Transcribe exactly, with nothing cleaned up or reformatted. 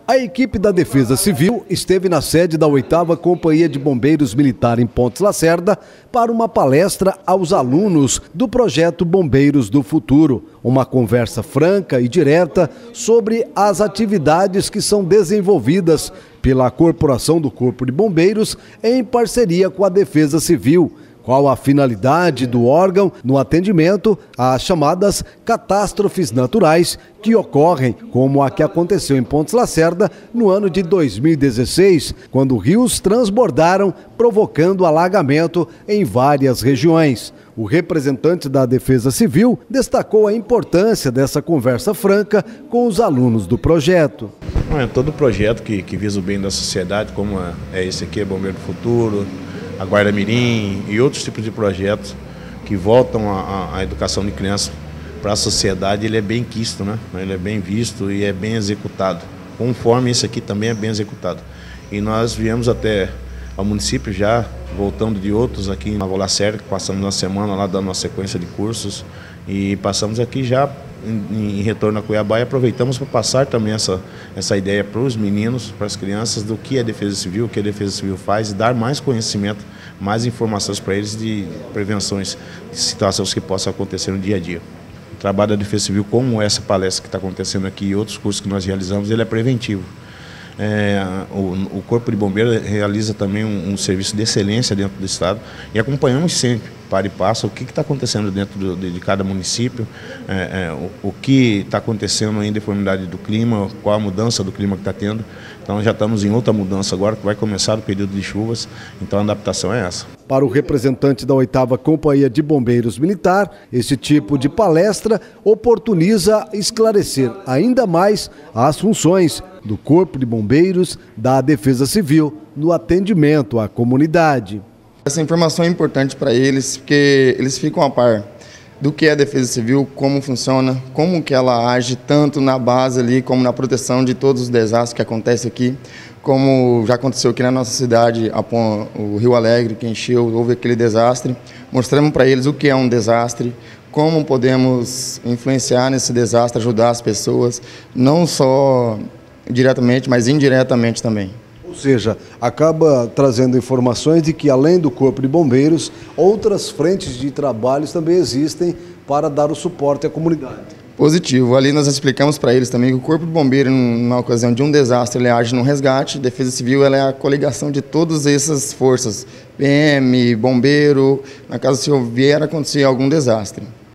A equipe da Defesa Civil esteve na sede da oitava Companhia de Bombeiros Militar em Pontes Lacerda para uma palestra aos alunos do projeto Bombeiros do Futuro. Uma conversa franca e direta sobre as atividades que são desenvolvidas pela Corporação do Corpo de Bombeiros em parceria com a Defesa Civil. Qual a finalidade do órgão no atendimento às chamadas catástrofes naturais que ocorrem, como a que aconteceu em Pontes Lacerda no ano de dois mil e dezesseis, quando rios transbordaram, provocando alagamento em várias regiões. O representante da Defesa Civil destacou a importância dessa conversa franca com os alunos do projeto. É todo projeto que, que visa o bem da sociedade, como é esse aqui, é Bombeiro do Futuro, a Guarda Mirim e outros tipos de projetos que voltam à educação de crianças para a sociedade, ele é bem quisto, né? Ele é bem visto e é bem executado, conforme esse aqui também é bem executado. E nós viemos até ao município já, voltando de outros aqui em Nova Lacerda, passamos uma semana lá dando uma sequência de cursos e passamos aqui já em, em retorno a Cuiabá e aproveitamos para passar também essa, essa ideia para os meninos, para as crianças, do que é a Defesa Civil, o que a Defesa Civil faz e dar mais conhecimento, mais informações para eles de prevenções de situações que possam acontecer no dia a dia. O trabalho da Defesa Civil, como essa palestra que está acontecendo aqui e outros cursos que nós realizamos, ele é preventivo. É, o, o Corpo de Bombeiros realiza também um, um serviço de excelência dentro do estado e acompanhamos sempre, para e passa, o que está acontecendo dentro do, de, de cada município, é, é, o, o que está acontecendo em deformidade do clima, qual a mudança do clima que está tendo. Então já estamos em outra mudança agora, que vai começar o período de chuvas, então a adaptação é essa. Para o representante da oitava Companhia de Bombeiros Militar, esse tipo de palestra oportuniza esclarecer ainda mais as funções do Corpo de Bombeiros, da Defesa Civil, no atendimento à comunidade. Essa informação é importante para eles, porque eles ficam a par do que é a Defesa Civil, como funciona, como que ela age tanto na base ali, como na proteção de todos os desastres que acontecem aqui, como já aconteceu aqui na nossa cidade, o Rio Alegre, que encheu, houve aquele desastre. Mostramos para eles o que é um desastre, como podemos influenciar nesse desastre, ajudar as pessoas, não só diretamente, mas indiretamente também. Ou seja, acaba trazendo informações de que, além do Corpo de Bombeiros, outras frentes de trabalhos também existem para dar o suporte à comunidade. Positivo. Ali nós explicamos para eles também que o Corpo de Bombeiro, na ocasião de um desastre, ele age no resgate. Defesa Civil ela é a coligação de todas essas forças, P M, bombeiro, na caso se vier acontecer algum desastre.